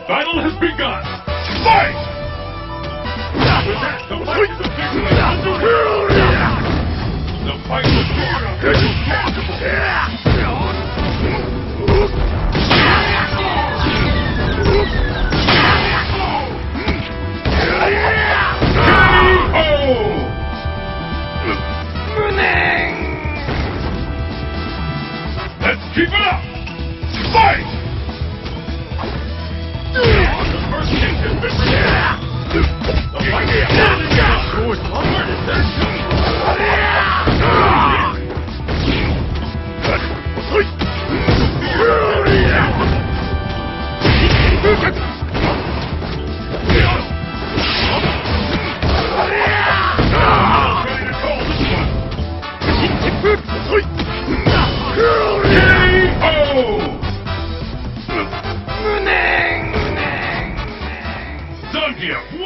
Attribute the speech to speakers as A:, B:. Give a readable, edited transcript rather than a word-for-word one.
A: battle has begun! Fight! With that, the fight is officially underway! The fight was Let's keep it up! Fight! The first hit has been released. The fight is building up. Where did that come from? Done here!